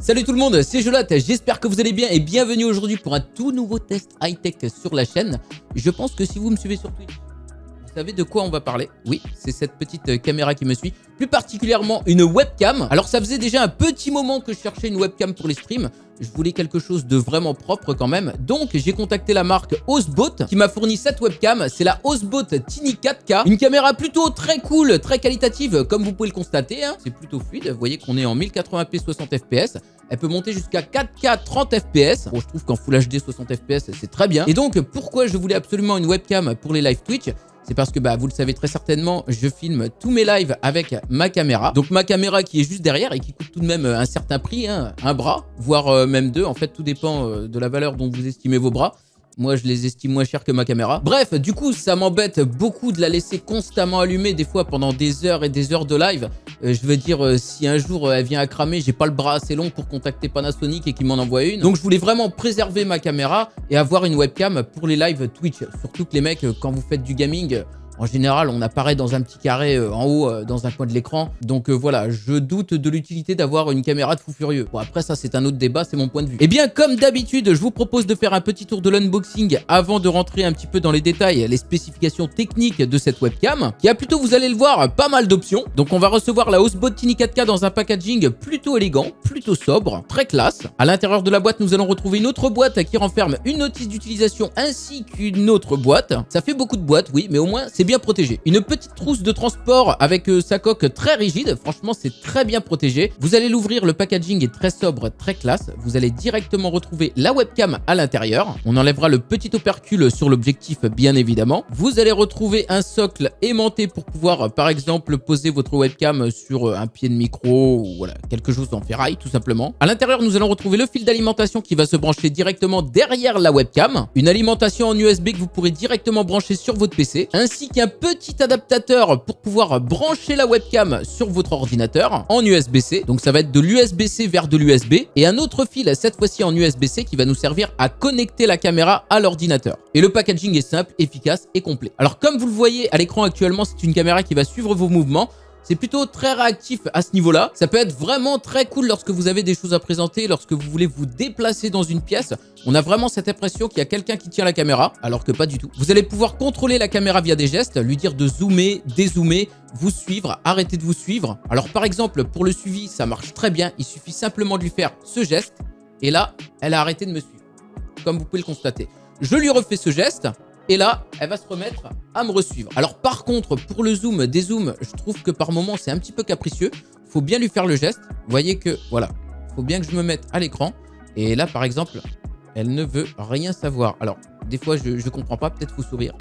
Salut tout le monde, c'est Jolat, j'espère que vous allez bien et bienvenue aujourd'hui pour un tout nouveau test high-tech sur la chaîne. Je pense que si vous me suivez sur Twitch, vous savez de quoi on va parler. Oui, c'est cette petite caméra qui me suit, plus particulièrement une webcam. Alors ça faisait déjà un petit moment que je cherchais une webcam pour les streams. Je voulais quelque chose de vraiment propre quand même. Donc j'ai contacté la marque Osbot qui m'a fourni cette webcam. C'est la Osbot Tiny 4K. Une caméra plutôt très cool, très qualitative comme vous pouvez le constater. Hein. C'est plutôt fluide. Vous voyez qu'on est en 1080p 60 fps. Elle peut monter jusqu'à 4K 30 fps. Bon, je trouve qu'en Full HD 60 fps c'est très bien. Et donc pourquoi je voulais absolument une webcam pour les live Twitch? C'est parce que vous le savez très certainement, je filme tous mes lives avec ma caméra. Donc ma caméra qui est juste derrière et qui coûte tout de même un certain prix, hein, un bras, voire même deux. En fait, tout dépend de la valeur dont vous estimez vos bras. Moi, je les estime moins cher que ma caméra. Bref, du coup, ça m'embête beaucoup de la laisser constamment allumée, des fois pendant des heures et des heures de live. Je veux dire, si un jour elle vient à cramer, j'ai pas le bras assez long pour contacter Panasonic et qu'ils m'en envoient une. Donc, je voulais vraiment préserver ma caméra et avoir une webcam pour les lives Twitch. Surtout que les mecs, quand vous faites du gaming, en général, on apparaît dans un petit carré en haut, dans un coin de l'écran. Donc voilà, je doute de l'utilité d'avoir une caméra de fou furieux. Bon, après ça, c'est un autre débat, c'est mon point de vue. Et bien, comme d'habitude, je vous propose de faire un petit tour de l'unboxing avant de rentrer un petit peu dans les détails, les spécifications techniques de cette webcam, qui a plutôt, vous allez le voir, pas mal d'options. Donc on va recevoir la Osbot Tiny 4K dans un packaging plutôt élégant, plutôt sobre, très classe. À l'intérieur de la boîte, nous allons retrouver une autre boîte qui renferme une notice d'utilisation ainsi qu'une autre boîte. Ça fait beaucoup de boîtes, oui, mais au moins, c'est bien protégé. Une petite trousse de transport avec sa coque très rigide. Franchement, c'est très bien protégé. Vous allez l'ouvrir, le packaging est très sobre, très classe. Vous allez directement retrouver la webcam à l'intérieur. On enlèvera le petit opercule sur l'objectif, bien évidemment. Vous allez retrouver un socle aimanté pour pouvoir, par exemple, poser votre webcam sur un pied de micro ou voilà, quelque chose en ferraille, tout simplement. À l'intérieur, nous allons retrouver le fil d'alimentation qui va se brancher directement derrière la webcam. Une alimentation en USB que vous pourrez directement brancher sur votre PC, ainsi qu'un petit adaptateur pour pouvoir brancher la webcam sur votre ordinateur en USB-C. Donc ça va être de l'USB-C vers de l'USB et un autre fil, cette fois-ci en USB-C, qui va nous servir à connecter la caméra à l'ordinateur. Et le packaging est simple, efficace et complet. Alors comme vous le voyez à l'écran actuellement, c'est une caméra qui va suivre vos mouvements. C'est plutôt très réactif à ce niveau-là. Ça peut être vraiment très cool lorsque vous avez des choses à présenter, lorsque vous voulez vous déplacer dans une pièce. On a vraiment cette impression qu'il y a quelqu'un qui tient la caméra, alors que pas du tout. Vous allez pouvoir contrôler la caméra via des gestes, lui dire de zoomer, dézoomer, vous suivre, arrêter de vous suivre. Alors par exemple, pour le suivi, ça marche très bien. Il suffit simplement de lui faire ce geste. Et là, elle a arrêté de me suivre, comme vous pouvez le constater. Je lui refais ce geste. Et là, elle va se remettre à me resuivre. Alors par contre, pour le zoom, dézoom, je trouve que par moment, c'est un petit peu capricieux. Il faut bien lui faire le geste. Vous voyez que, voilà, il faut bien que je me mette à l'écran. Et là, par exemple, elle ne veut rien savoir. Alors, des fois, je ne comprends pas. Peut-être faut sourire.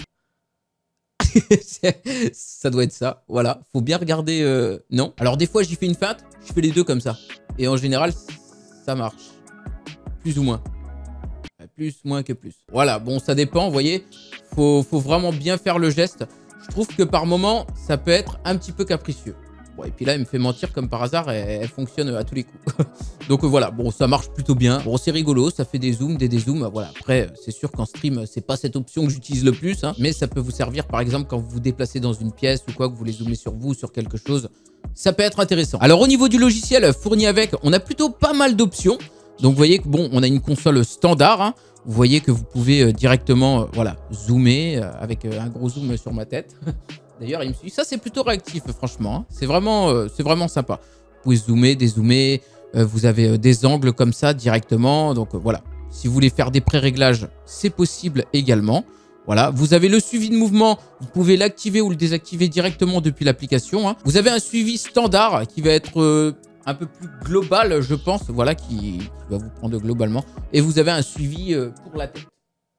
Ça doit être ça. Voilà, faut bien regarder. Non. Alors des fois, j'y fais une feinte. Je fais les deux comme ça. Et en général, ça marche. Plus ou moins. Plus, moins que plus. Voilà, bon, ça dépend, vous voyez. Faut vraiment bien faire le geste. Je trouve que par moment, ça peut être un petit peu capricieux. Bon, et puis là, elle me fait mentir comme par hasard. Elle fonctionne à tous les coups. Donc voilà, bon, ça marche plutôt bien. Bon, c'est rigolo, ça fait des zooms, des dézooms. Voilà, après, c'est sûr qu'en stream, c'est pas cette option que j'utilise le plus. Hein, mais ça peut vous servir, par exemple, quand vous vous déplacez dans une pièce ou quoi, que vous voulez zoomer sur vous, sur quelque chose. Ça peut être intéressant. Alors, au niveau du logiciel fourni avec, on a plutôt pas mal d'options. Donc vous voyez que bon, on a une console standard. Hein. Vous voyez que vous pouvez directement voilà, zoomer avec un gros zoom sur ma tête. D'ailleurs, il me suit. Ça, c'est plutôt réactif, franchement. Hein. C'est vraiment sympa. Vous pouvez zoomer, dézoomer. Vous avez des angles comme ça directement. Donc voilà. Si vous voulez faire des pré-réglages, c'est possible également. Voilà, vous avez le suivi de mouvement, vous pouvez l'activer ou le désactiver directement depuis l'application. Hein. Vous avez un suivi standard qui va être un peu plus global, je pense, voilà, qui va vous prendre globalement. Et vous avez un suivi pour la tête.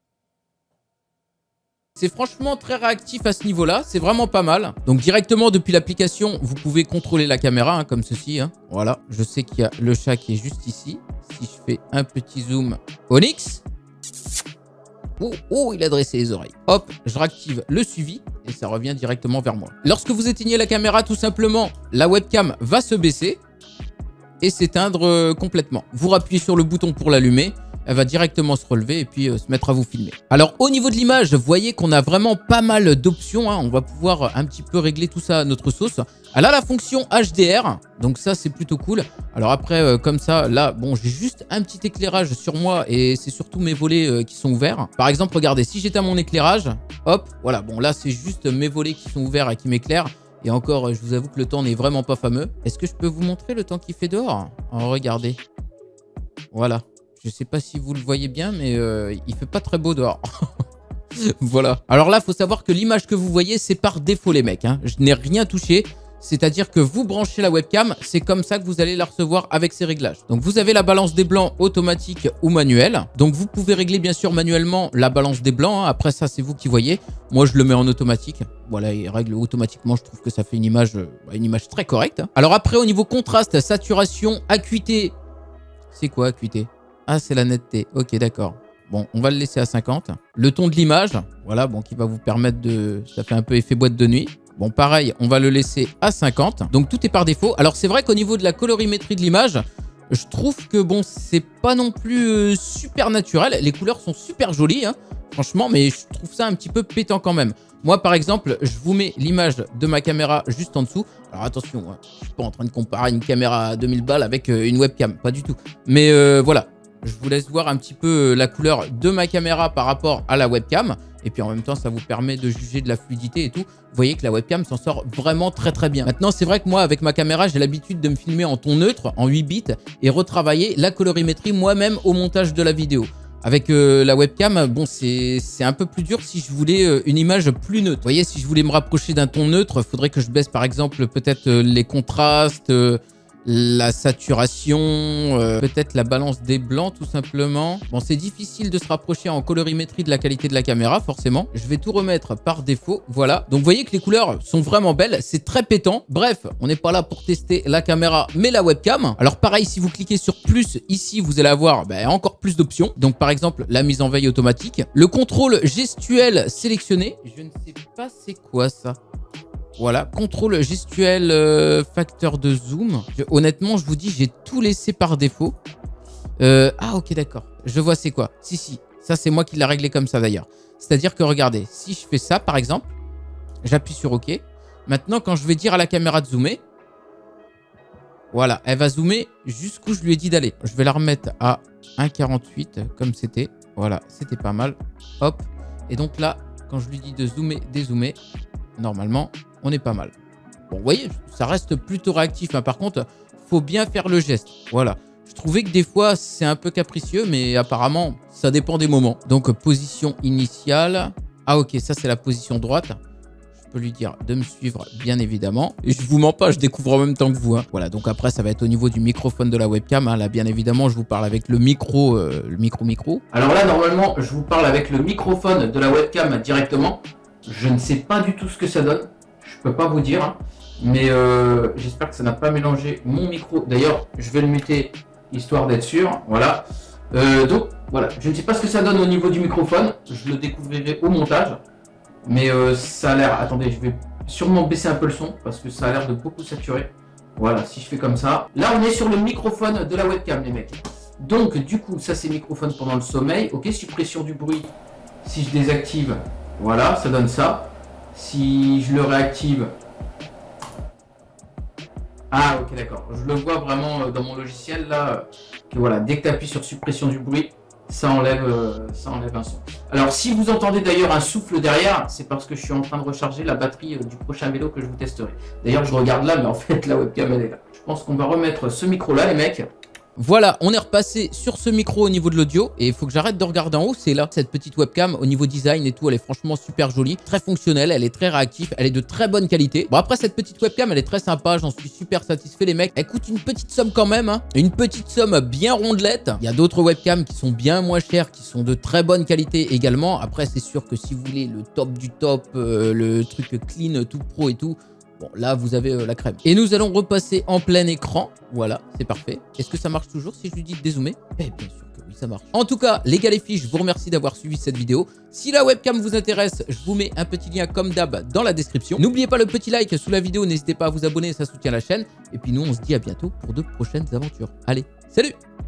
C'est franchement très réactif à ce niveau-là, c'est vraiment pas mal. Donc directement depuis l'application, vous pouvez contrôler la caméra, hein, comme ceci. Hein. Voilà, je sais qu'il y a le chat qui est juste ici. Si je fais un petit zoom, Onyx. Oh, il a dressé les oreilles. Hop, je réactive le suivi et ça revient directement vers moi. Lorsque vous éteignez la caméra, tout simplement, la webcam va se baisser et s'éteindre complètement. Vous rappuyez sur le bouton pour l'allumer elle va directement se relever et puis se mettre à vous filmer. Alors au niveau de l'image, vous voyez qu'on a vraiment pas mal d'options, hein. On va pouvoir un petit peu régler tout ça à notre sauce. Elle a la fonction HDR, donc ça c'est plutôt cool. Alors après, comme ça, là, bon, j'ai juste un petit éclairage sur moi et c'est surtout mes volets qui sont ouverts. Par exemple, regardez, si j'éteins mon éclairage, hop, voilà, bon là c'est juste mes volets qui sont ouverts et qui m'éclairent. Et encore, je vous avoue que le temps n'est vraiment pas fameux. Est-ce que je peux vous montrer le temps qu'il fait dehors? Oh, regardez. Voilà. Je sais pas si vous le voyez bien, mais il fait pas très beau dehors. Voilà. Alors là, il faut savoir que l'image que vous voyez, c'est par défaut, les mecs, hein. Je n'ai rien touché. C'est-à-dire que vous branchez la webcam, c'est comme ça que vous allez la recevoir avec ces réglages. Donc vous avez la balance des blancs automatique ou manuelle. Donc vous pouvez régler bien sûr manuellement la balance des blancs, hein. Après ça, c'est vous qui voyez. Moi, je le mets en automatique. Voilà, il règle automatiquement. Je trouve que ça fait une image très correcte, hein. Alors après, au niveau contraste, saturation, acuité. C'est quoi acuité? Ah, c'est la netteté. Ok, d'accord. Bon, on va le laisser à 50. Le ton de l'image, voilà, bon, qui va vous permettre de... Ça fait un peu effet boîte de nuit. Bon, pareil, on va le laisser à 50. Donc, tout est par défaut. Alors, c'est vrai qu'au niveau de la colorimétrie de l'image, je trouve que, bon, c'est pas non plus super naturel. Les couleurs sont super jolies, hein, franchement, mais je trouve ça un petit peu pétant quand même. Moi, par exemple, je vous mets l'image de ma caméra juste en dessous. Alors, attention, hein, je suis pas en train de comparer une caméra à 2000 balles avec une webcam, pas du tout. Mais voilà. Je vous laisse voir un petit peu la couleur de ma caméra par rapport à la webcam. Et puis en même temps, ça vous permet de juger de la fluidité et tout. Vous voyez que la webcam s'en sort vraiment très bien. Maintenant, c'est vrai que moi, avec ma caméra, j'ai l'habitude de me filmer en ton neutre, en 8 bits, et retravailler la colorimétrie moi-même au montage de la vidéo. Avec la webcam, bon, c'est un peu plus dur si je voulais une image plus neutre. Vous voyez, si je voulais me rapprocher d'un ton neutre, il faudrait que je baisse par exemple peut-être les contrastes, la saturation, peut-être la balance des blancs tout simplement. Bon, c'est difficile de se rapprocher en colorimétrie de la qualité de la caméra, forcément. Je vais tout remettre par défaut, voilà. Donc, vous voyez que les couleurs sont vraiment belles, c'est très pétant. Bref, on n'est pas là pour tester la caméra, mais la webcam. Alors, pareil, si vous cliquez sur plus, ici, vous allez avoir encore plus d'options. Donc, par exemple, la mise en veille automatique. Le contrôle gestuel sélectionné. Je ne sais pas c'est quoi ça. Voilà, contrôle gestuel, facteur de zoom. Honnêtement, je vous dis, j'ai tout laissé par défaut. Ah, ok, d'accord. Je vois c'est quoi. Si, ça c'est moi qui l'ai réglé comme ça d'ailleurs. C'est-à-dire que regardez, si je fais ça par exemple, j'appuie sur OK. Maintenant, quand je vais dire à la caméra de zoomer, voilà, elle va zoomer jusqu'où je lui ai dit d'aller. Je vais la remettre à 1,48 comme c'était. Voilà, c'était pas mal. Hop. Et donc là, quand je lui dis de zoomer, dézoomer, normalement, on est pas mal. Bon, vous voyez, ça reste plutôt réactif, hein. Par contre, faut bien faire le geste. Voilà. Je trouvais que des fois, c'est un peu capricieux, mais apparemment, ça dépend des moments. Donc, position initiale. Ah, ok, ça, c'est la position droite. Je peux lui dire de me suivre, bien évidemment. Et je vous mens pas, je découvre en même temps que vous, hein. Voilà, donc après, ça va être au niveau du microphone de la webcam, hein. Là, bien évidemment, je vous parle avec le micro. Alors là, normalement, je vous parle avec le microphone de la webcam directement. Je ne sais pas du tout ce que ça donne. Je peux pas vous dire, hein. Mais j'espère que ça n'a pas mélangé mon micro. D'ailleurs, je vais le muter histoire d'être sûr. Voilà. Donc, voilà. Je ne sais pas ce que ça donne au niveau du microphone. Je le découvrirai au montage. Mais ça a l'air... Attendez, je vais sûrement baisser un peu le son parce que ça a l'air de beaucoup saturer. Voilà, si je fais comme ça. Là, on est sur le microphone de la webcam, les mecs. Donc, du coup, ça, c'est microphone pendant le sommeil. Ok, suppression du bruit. Si je désactive, voilà, ça donne ça. Si je le réactive... Ah, ok, d'accord. Je le vois vraiment dans mon logiciel, là, que voilà, dès que tu appuies sur suppression du bruit, ça enlève un son. Alors, si vous entendez d'ailleurs un souffle derrière, c'est parce que je suis en train de recharger la batterie du prochain vélo que je vous testerai. D'ailleurs, je regarde là, mais en fait, la webcam, elle est là. Je pense qu'on va remettre ce micro-là, les mecs. Voilà, on est repassé sur ce micro au niveau de l'audio et il faut que j'arrête de regarder en haut, c'est là, cette petite webcam au niveau design et tout, elle est franchement super jolie, très fonctionnelle, elle est très réactive, elle est de très bonne qualité. Bon après cette petite webcam, elle est très sympa, j'en suis super satisfait les mecs. Elle coûte une petite somme quand même, hein. Une petite somme bien rondelette. Il y a d'autres webcams qui sont bien moins chères, qui sont de très bonne qualité également. Après c'est sûr que si vous voulez le top du top, le truc clean, tout pro et tout, bon, là, vous avez la crème. Et nous allons repasser en plein écran. Voilà, c'est parfait. Est-ce que ça marche toujours si je lui dis de dézoomer? Eh bien sûr que oui, ça marche. En tout cas, les gars, les filles, je vous remercie d'avoir suivi cette vidéo. Si la webcam vous intéresse, je vous mets un petit lien comme d'hab dans la description. N'oubliez pas le petit like sous la vidéo. N'hésitez pas à vous abonner, ça soutient la chaîne. Et puis nous, on se dit à bientôt pour de prochaines aventures. Allez, salut!